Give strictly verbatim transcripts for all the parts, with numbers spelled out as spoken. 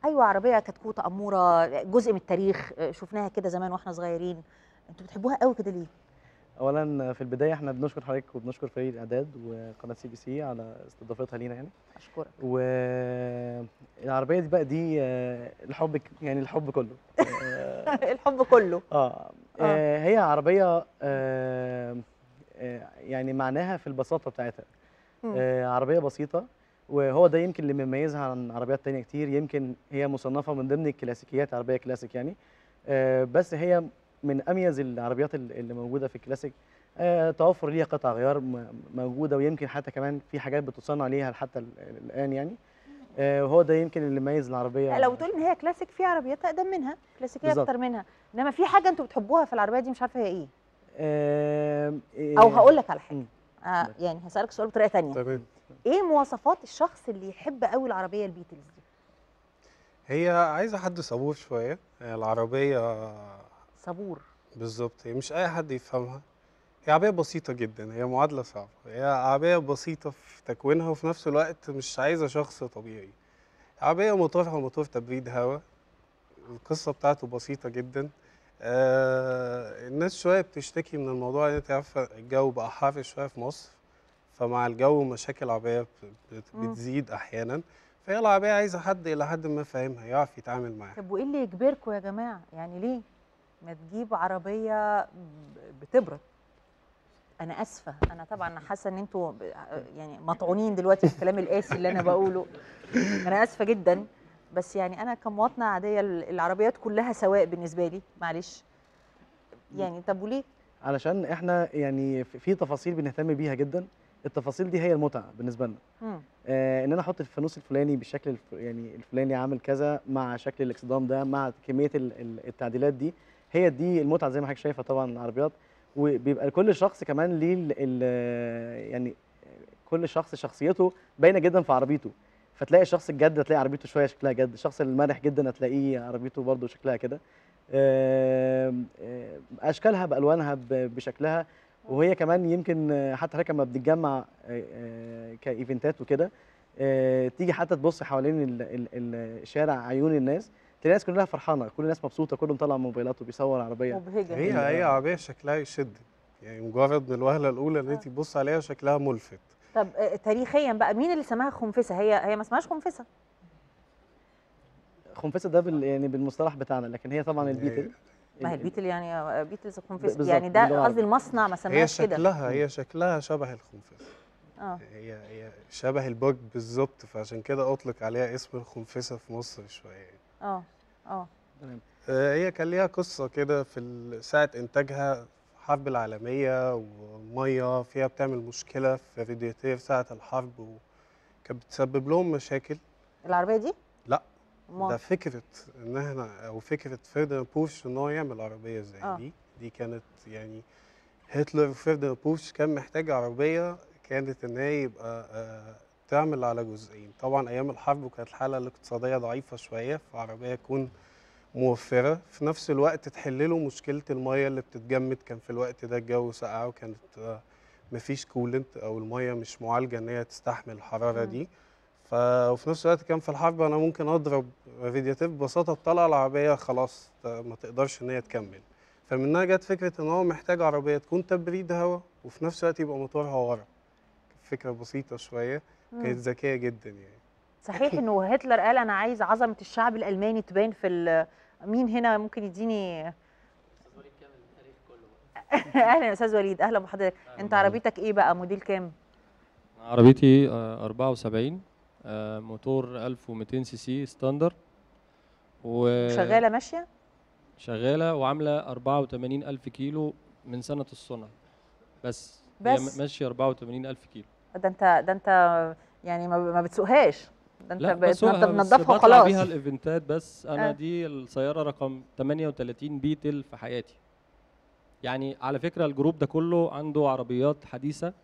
ايوه عربيه كتكوت اموره، جزء من التاريخ، شفناها كده زمان واحنا صغيرين. انتوا بتحبوها قوي كده ليه؟ اولا في البدايه احنا بنشكر حضرتك وبنشكر فريق الاعداد وقناه سي بي سي على استضافتها لينا يعني. اشكرك. والعربيه دي بقى دي آه، الحب ك- يعني الحب كله. اه الحب كله. آه، اه. آه، هي عربيه آه، آه، يعني معناها في البساطه بتاعتها. مم. آه، عربيه بسيطه، وهو ده يمكن اللي مميزها عن عربيات تانية كتير. يمكن هي مصنفه من ضمن الكلاسيكيات، عربيه كلاسيك يعني. آه، بس هي من اميز العربيات ال- اللي موجوده في الكلاسيك. آه، توفر ليها قطع غيار م- موجوده، ويمكن حتى كمان في حاجات بتصنع ليها حتى ال- الان يعني. آه، وهو ده يمكن اللي مميز لا لو العربيه بتقول ان شويه. هي كلاسيك، في عربيات اقدم منها كلاسيكيه بالظبط. اكتر منها، انما في حاجه انتوا بتحبوها في العربيه دي مش عارفه هي ايه. آه، او آه، هقول لك على حاجه. مم، آه اتفضل. يعني هسالك سؤال بطريقه تانية. تمام. ايه مواصفات الشخص اللي يحب قوي العربيه البيتلز دي؟ هي عايزة حد صبور شوية، هي العربية صبور. بالظبط، هي مش أي حد يفهمها. هي عربية بسيطة جدا، هي معادلة صعبة، هي عربية بسيطة في تكوينها وفي نفس الوقت مش عايزة شخص طبيعي. عربية موتورها موتور تبريد هواء، القصة بتاعته بسيطة جدا. آه الناس شوية بتشتكي من الموضوع ان انت عارفة الجو بقى حر شوية في مصر، فمع الجو مشاكل العربية بت- بت- مم. بتزيد أحيانا. فهي العربية عايزة حد إلى حد ما فاهمها يعرف يتعامل معاها. طب وايه اللي يجبركم يا جماعه؟ يعني ليه ما تجيب عربيه ب- بتبرد؟ انا اسفه، انا طبعا حاسه ان انتوا ب- يعني مطعونين دلوقتي في الكلام القاسي اللي انا بقوله. انا اسفه جدا، بس يعني انا كمواطنه عاديه ال- العربيات كلها سواء بالنسبه لي، معلش. يعني طب وليه؟ علشان احنا يعني في في تفاصيل بنهتم بيها جدا. التفاصيل دي هي المتعه بالنسبه لنا. مم. آه، ان انا احط الفانوس الفلاني بالشكل الف... يعني الفلاني عامل كذا مع شكل الاكسدام ده مع كميه ال... ال- التعديلات دي. هي دي المتعه زي ما حضرتك شايفه طبعا العربيات. وبيبقى كل شخص كمان ليه ال... ال... يعني كل شخص شخصيته باينه جدا في عربيته. فتلاقي الشخص الجد هتلاقي عربيته شويه شكلها جد، الشخص المرح جدا هتلاقيه عربيته برضو شكلها كده. آم، آم، اشكالها بالوانها ب- بشكلها. وهي كمان يمكن آه، حتى هيك لما بنتجمع آه، آه، كايفنتات وكده. آه، تيجي حتى تبص حوالين ال- ال- ال- الشارع، عيون الناس تلاقي الناس كلها فرحانه، كل الناس مبسوطه، كله مطلع موبايلاته بيصور عربيه. مبهجه هي هي. ال- هي آه، عربية شكلها يشد، يعني مجرد من الوهلة الأولى إن آه. أنت تبص عليها شكلها ملفت. طب آه، تاريخيا بقى مين اللي سماها خنفسه؟ هي هي ما اسمهاش خنفسه. خنفسه ده بال يعني بالمصطلح بتاعنا، لكن هي طبعا هي البيتل. ما هي ال- ال- البيتل يعني آه، بيتلز ب- خنفسه، بالظبط يعني باللغه ده قصدي العربيه. المصنع ما هي سماهاش كده. شكلها مم. هي شكلها شبه الخنفسة. اه. هي هي شبه البوج بالظبط، فعشان كده أطلق عليها اسم الخنفسة في مصر شوية يعني. اه. اه. تمام. آه، هي كان ليها قصة كده في ال- ساعة إنتاجها، الحرب العالمية والمية فيها بتعمل مشكلة في الرادياتير ساعة الحرب، وكانت بتسبب لهم مشاكل. العربيه دي؟ لا، امال؟ ده فكرة إن إحنا أو فكرة فرديناند بورش إن هو يعمل عربية زي اه. دي. دي كانت يعني هتلر وفرديناند بورش كان محتاج عربية كانت إن هي يبقى آه، تعمل على جزئين. طبعا أيام الحرب وكانت الحالة الاقتصادية ضعيفة شوية، فعربية تكون موفرة في نفس الوقت تحل له مشكلة المية اللي بتتجمد. كان في الوقت ده الجو ساقع وكانت آه، مفيش كولنت أو المية مش معالجة إن هي تستحمل الحرارة مم. دي. ف... وفي نفس الوقت كان في الحرب أنا ممكن أضرب رادياتير ببساطة تطلع العربية خلاص ما تقدرش إن هي تكمل. فمنها جت فكرة إن هو محتاج عربية تكون تبريد هواء وفي نفس الوقت يبقى موتورها ورا. فكرة بسيطة شوية، مم. كانت ذكية جدا يعني. صحيح انه هتلر قال انا عايز عظمه الشعب الالماني تبان في ال- مين هنا ممكن يديني؟ اهلا يا استاذ وليد، اهلا بحضرتك. انت بحضرتك. عربيتك ايه بقى، موديل كام؟ عربيتي آه، أربعة وسبعين، آه، موتور ألف ومئتين سي سي ستاندر، وشغاله وشغالة ماشيه؟ وعاملة أربعة وثمانين ألف كيلو من سنة الصنع. بس هي م- بس ماشية أربعة وثمانين ألف كيلو. ده انت ده انت يعني ما ما بتسوقهاش، ده انت لا بقيت نضف- بسوقها، بس بتنضفها بطلع وخلاص. بيها الايفنتات. بس انا آه. دي السيارة رقم ثمانية وثلاثين بيتل في حياتي. يعني على فكرة الجروب ده كله عنده عربيات حديثة،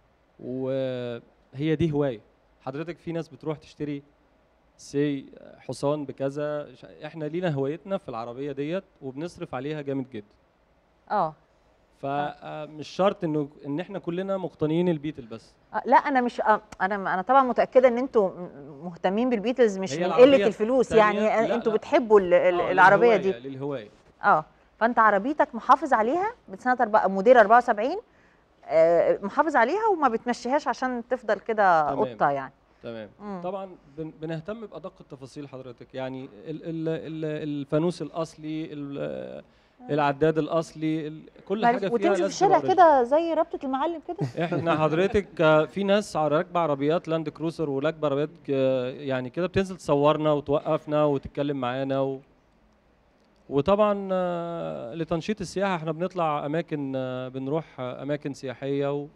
وهي دي هواية. حضرتك في ناس بتروح تشتري سي حصان بكذا، ش- احنا لينا هوايتنا في العربية ديت وبنصرف عليها جامد جدا. اه. فمش شرط انه ان احنا كلنا مقتنيين البيتل بس. آه، لا انا مش آه، انا انا طبعا متاكده ان انتوا مهتمين بالبيتلز مش هي من العربية قله الفلوس، التانية- يعني لا، انتوا لا. بتحبوا ال- ال- آه، العربيه للهواية- دي. للهوايه. اه فانت عربيتك محافظ عليها من سنه أربعة موديل أربعة وسبعين، آه، محافظ عليها وما بتمشيهاش عشان تفضل كده تمام. قطه يعني. تمام. مم. طبعا بن- بنهتم بادق التفاصيل حضرتك، يعني ال- ال- ال- الفانوس الاصلي، ال- العداد الاصلي، ال- كل معلش، حاجه فيها وتمشي في لازم الشارع تبقى كده زي رابطه المعلم كده. احنا حضرتك آه، في ناس على راكبه عربيات لاند كروسر وراكبه عربيات آه، يعني كده بتنزل تصورنا وتوقفنا وتتكلم معانا و... وطبعا آه، لتنشيط السياحه احنا بنطلع اماكن، آه، بنروح آه، اماكن سياحيه و...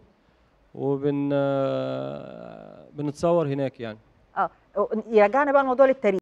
وبن آه، بنتصور هناك يعني. اه يرجعنا بقى الموضوع للتاريخ.